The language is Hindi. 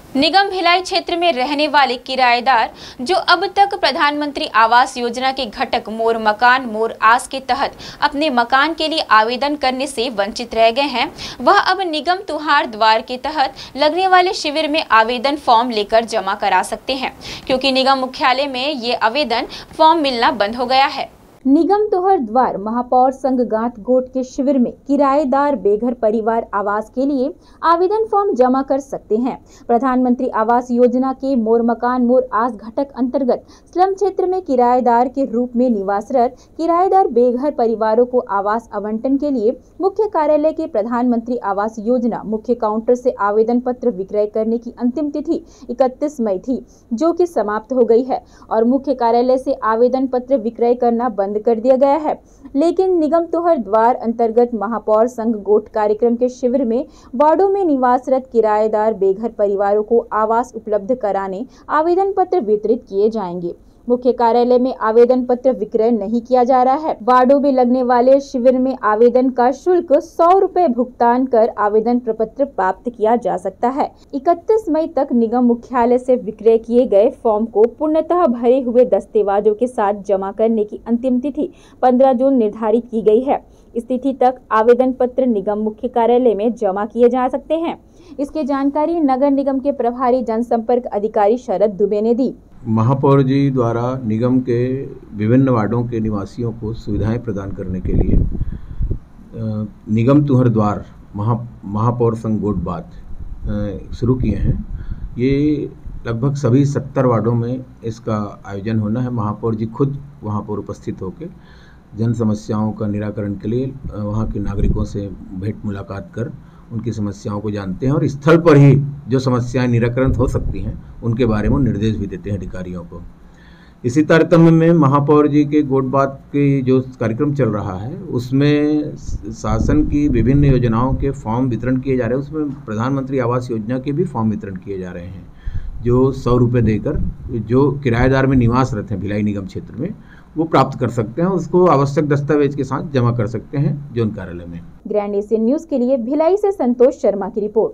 निगम भिलाई क्षेत्र में रहने वाले किराएदार जो अब तक प्रधानमंत्री आवास योजना के घटक मोर मकान मोर आस के तहत अपने मकान के लिए आवेदन करने से वंचित रह गए हैं, वह अब निगम तुहार द्वार के तहत लगने वाले शिविर में आवेदन फॉर्म लेकर जमा करा सकते हैं, क्योंकि निगम मुख्यालय में ये आवेदन फॉर्म मिलना बंद हो गया है। निगम तोहर द्वार महापौर संघ गांठ गोट के शिविर में किराएदार बेघर परिवार आवास के लिए आवेदन फॉर्म जमा कर सकते हैं। प्रधानमंत्री आवास योजना के मोर मकान मोर आस घटक अंतर्गत स्लम क्षेत्र में किराएदार के रूप में निवासरत किराएदार बेघर परिवारों को आवास आवंटन के लिए मुख्य कार्यालय के प्रधानमंत्री आवास योजना मुख्य काउंटर से आवेदन पत्र विक्रय करने की अंतिम तिथि 31 मई थी, जो कि समाप्त हो गई है और मुख्य कार्यालय से आवेदन पत्र विक्रय करना बंद कर दिया गया है। लेकिन निगम तोहर द्वार अंतर्गत महापौर संघ गोट कार्यक्रम के शिविर में वार्डों में निवासरत किराएदार बेघर परिवारों को आवास उपलब्ध कराने आवेदन पत्र वितरित किए जाएंगे। मुख्य कार्यालय में आवेदन पत्र विक्रय नहीं किया जा रहा है। वार्डों में लगने वाले शिविर में आवेदन का शुल्क 100 रुपए भुगतान कर आवेदन प्रपत्र प्राप्त किया जा सकता है। 31 मई तक निगम मुख्यालय से विक्रय किए गए फॉर्म को पूर्णतः भरे हुए दस्तावेजों के साथ जमा करने की अंतिम तिथि 15 जून निर्धारित की गई है। इस तिथि तक आवेदन पत्र निगम मुख्य कार्यालय में जमा किए जा सकते हैं। इसकी जानकारी नगर निगम के प्रभारी जनसंपर्क अधिकारी शरद दुबे ने दी। महापौर जी द्वारा निगम के विभिन्न वार्डों के निवासियों को सुविधाएं प्रदान करने के लिए निगम तुहर द्वार महापौर संघ गोट बात शुरू किए हैं। ये लगभग सभी 70 वार्डों में इसका आयोजन होना है। महापौर जी खुद वहां पर उपस्थित होकर जन समस्याओं का निराकरण के लिए वहां के नागरिकों से भेंट मुलाकात कर उनकी समस्याओं को जानते हैं और स्थल पर ही जो समस्याएं निराकरण हो सकती हैं उनके बारे में निर्देश भी देते हैं अधिकारियों को। इसी तारतम्य में महापौर जी के गोट बात के जो कार्यक्रम चल रहा है उसमें शासन की विभिन्न योजनाओं के फॉर्म वितरण किए जा रहे हैं। उसमें प्रधानमंत्री आवास योजना के भी फॉर्म वितरण किए जा रहे हैं, जो 100 रुपये देकर जो किराएदार में निवासरत हैं भिलाई निगम क्षेत्र में वो प्राप्त कर सकते हैं। उसको आवश्यक दस्तावेज के साथ जमा कर सकते हैं जोन कार्यालय में। ग्रैंड एशियन न्यूज के लिए भिलाई से संतोष शर्मा की रिपोर्ट।